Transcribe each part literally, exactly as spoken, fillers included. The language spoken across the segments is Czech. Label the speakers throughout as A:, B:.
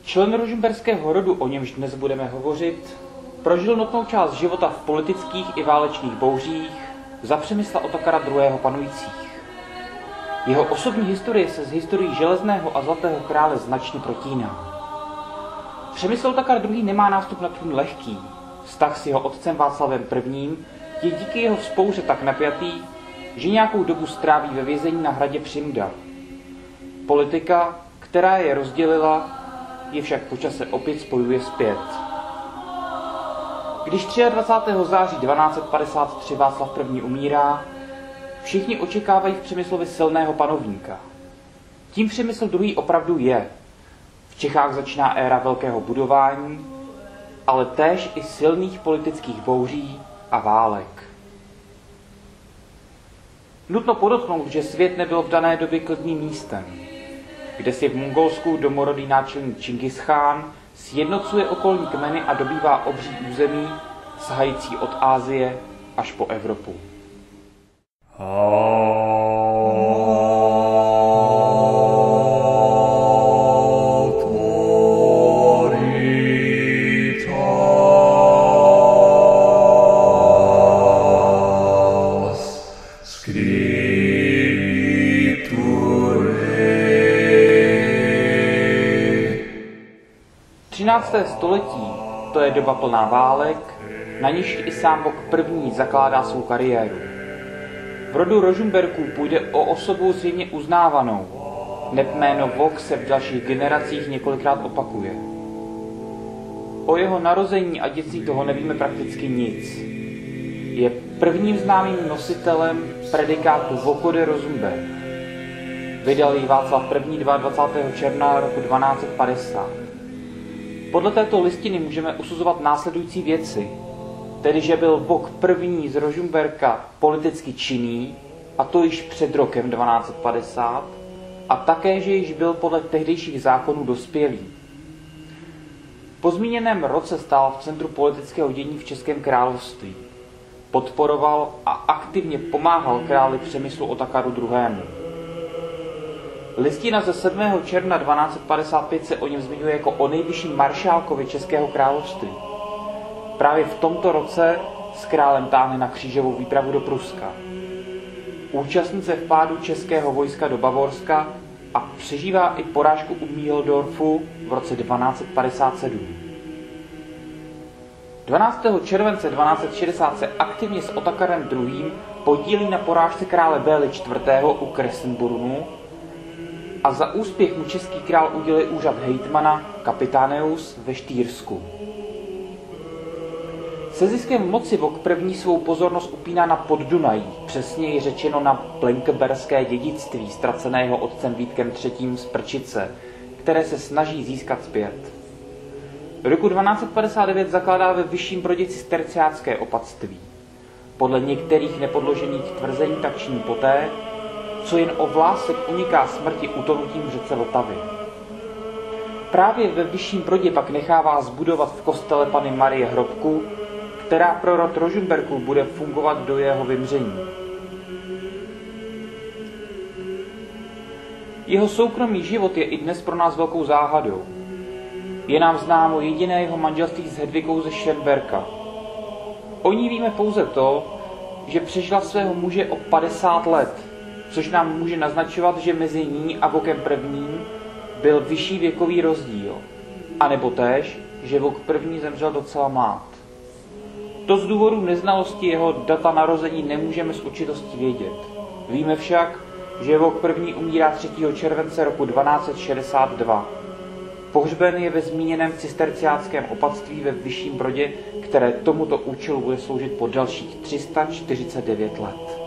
A: Člen rožmberského rodu, o němž dnes budeme hovořit, prožil notnou část života v politických i válečných bouřích za Přemysla Otakara druhého. panujících. Jeho osobní historie se s historií železného a zlatého krále značně protíná. Přemysl Otakar druhý. nemá nástup na trůn lehký. Vztah s jeho otcem Václavem prvním. je díky jeho vzpouře tak napjatý, že nějakou dobu stráví ve vězení na hradě Přimda. Politika, která je rozdělila, je však po čase opět spojuje zpět. Když dvacátého třetího září dvanáct padesát tři Václav první. umírá, všichni očekávají v Přemyslovi silného panovníka. Tím Přemysl druhý. opravdu je. V Čechách začíná éra velkého budování, ale též i silných politických bouří a válek. Nutno podotknout, že svět nebyl v dané době klidným místem, kde si v Mongolsku domorodý náčelník Čingischán sjednocuje okolní kmeny a dobývá obří území, sahající od Asie až po Evropu. třinácté století, to je doba plná válek, na níž i sám Vok první. zakládá svou kariéru. V rodu Rožmberků půjde o osobu zřejmě uznávanou, neb jméno Vok se v dalších generacích několikrát opakuje. O jeho narození a dětství toho nevíme prakticky nic. Je prvním známým nositelem predikátu Voko de Rožmberk. Vydal ji Václav první. dvacátého druhého června roku dvanáct padesát. Podle této listiny můžeme usuzovat následující věci, tedy že byl Vok první. z Rožmberka politicky činný, a to již před rokem dvanáct padesát, a také, že již byl podle tehdejších zákonů dospělý. Po zmíněném roce stál v centru politického dění v Českém království. Podporoval a aktivně pomáhal králi Přemyslu Otakaru druhému. Listina ze sedmého června dvanáct padesát pět se o něm zmiňuje jako o nejvyšším maršálkovi Českého království. Právě v tomto roce s králem táhne na křížovou výpravu do Pruska. Účastní se vpádu českého vojska do Bavorska a přežívá i porážku u Mühldorfu v roce dvanáct padesát sedm. dvanáctého července dvanáct šedesát se aktivně s Otakarem druhým. podílí na porážce krále Bély čtvrtého. u Kressenbrunnu a za úspěch mu český král udělí úřad hejtmana Capitaneus ve Štýrsku. Se ziskem moci Vok první. svou pozornost upíná na Poddunají, přesněji řečeno na Plenkeberské dědictví, ztracené jeho otcem Vítkem třetím. z Prčice, které se snaží získat zpět. V roku dvanáct padesát devět zakládá ve Vyšším Brodě cisterciácké opatství. Podle některých nepodložených tvrzení tak činí poté, co jen o vlásek uniká smrti utonutím v řece Vltavy. Právě ve Vyšším Brodě pak nechává zbudovat v kostele Panny Marie hrobku, která pro rod Rožmberků bude fungovat do jeho vymření. Jeho soukromý život je i dnes pro nás velkou záhadou. Je nám známo jediné jeho manželství s Hedvigou ze Schönberka. O ní víme pouze to, že přežila svého muže o padesát let, což nám může naznačovat, že mezi ní a Vokem prvním. byl vyšší věkový rozdíl, anebo též, že Vok první. zemřel docela mlád. To z důvodu neznalosti jeho data narození nemůžeme s určitostí vědět. Víme však, že Vok první. umírá třetího července roku dvanáct šedesát dva. Pohřben je ve zmíněném cisterciáckém opatství ve Vyšším Brodě, které tomuto účelu bude sloužit po dalších tři sta čtyřicet devět let.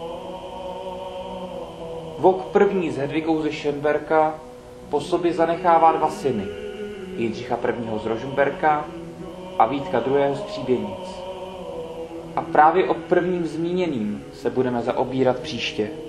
A: Vok první. s Hedvigou ze Schönberka po sobě zanechává dva syny, Jindřicha prvního. z Rožmberka a Vítka druhého. z Příběnic. A právě o prvním zmíněným se budeme zaobírat příště.